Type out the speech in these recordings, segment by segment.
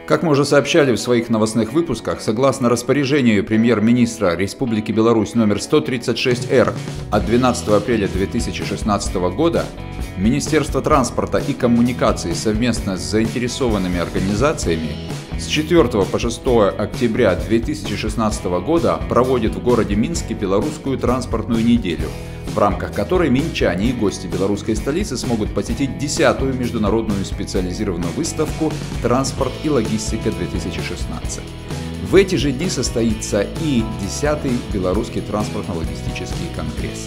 Как мы уже сообщали в своих новостных выпусках, согласно распоряжению премьер-министра Республики Беларусь номер 136-Р от 12 апреля 2016 года, Министерство транспорта и коммуникаций совместно с заинтересованными организациями с 4 по 6 октября 2016 года проводит в городе Минске белорусскую транспортную неделю, в рамках которой минчане и гости белорусской столицы смогут посетить 10-ю международную специализированную выставку «Транспорт и логистика-2016». В эти же дни состоится и 10-й Белорусский транспортно-логистический конгресс.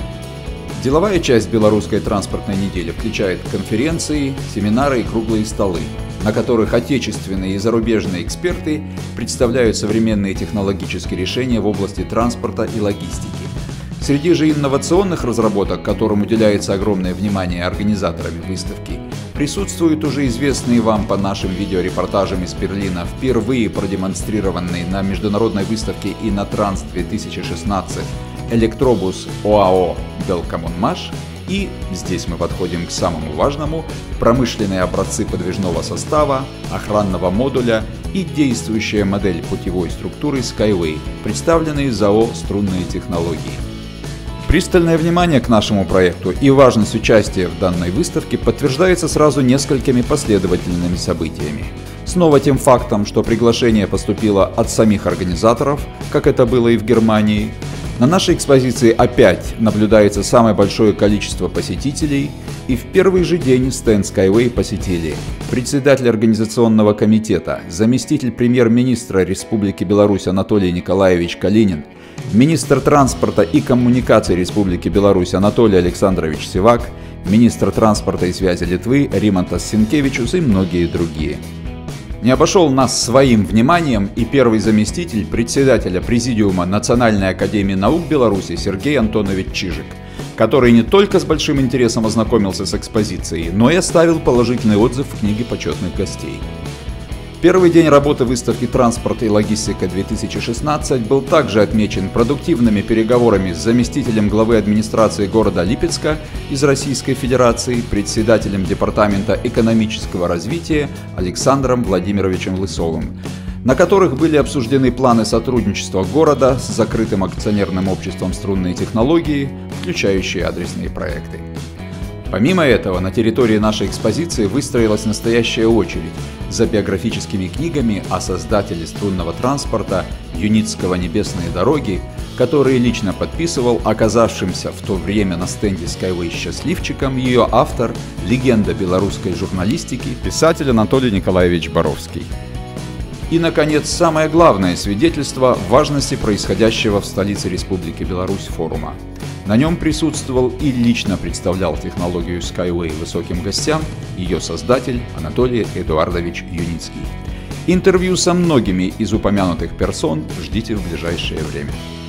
Деловая часть белорусской транспортной недели включает конференции, семинары и круглые столы, на которых отечественные и зарубежные эксперты представляют современные технологические решения в области транспорта и логистики. Среди же инновационных разработок, которым уделяется огромное внимание организаторами выставки, присутствуют уже известные вам по нашим видеорепортажам из Берлина, впервые продемонстрированные на международной выставке «Инотранс 2016» электробус ОАО «Белкоммунмаш» и, здесь мы подходим к самому важному, промышленные образцы подвижного состава, охранного модуля и действующая модель путевой структуры Skyway, представленные ЗАО «Струнные технологии». Пристальное внимание к нашему проекту и важность участия в данной выставке подтверждается сразу несколькими последовательными событиями. Снова тем фактом, что приглашение поступило от самих организаторов, как это было и в Германии. На нашей экспозиции опять наблюдается самое большое количество посетителей, и в первый же день стенд Skyway посетили председатель организационного комитета, заместитель премьер-министра Республики Беларусь Анатолий Николаевич Калинин, министр транспорта и коммуникаций Республики Беларусь Анатолий Александрович Сивак, министр транспорта и связи Литвы Римантас Синкевичус и многие другие. Не обошел нас своим вниманием и первый заместитель председателя Президиума Национальной академии наук Беларуси Сергей Антонович Чижик, который не только с большим интересом ознакомился с экспозицией, но и оставил положительный отзыв в книге почетных гостей. Первый день работы выставки «Транспорт и логистика-2016» был также отмечен продуктивными переговорами с заместителем главы администрации города Липецка из Российской Федерации, председателем Департамента экономического развития Александром Владимировичем Лысовым, на которых были обсуждены планы сотрудничества города с закрытым акционерным обществом «Струнные технологии», включающие адресные проекты. Помимо этого, на территории нашей экспозиции выстроилась настоящая очередь за биографическими книгами о создателе струнного транспорта Юницкого «Небесные дороги», которые лично подписывал оказавшимся в то время на стенде Skyway счастливчиком ее автор, легенда белорусской журналистики, писатель Анатолий Николаевич Боровский. И, наконец, самое главное свидетельство важности происходящего в столице Республики Беларусь форума. На нем присутствовал и лично представлял технологию Skyway высоким гостям ее создатель Анатолий Эдуардович Юницкий. Интервью со многими из упомянутых персон ждите в ближайшее время.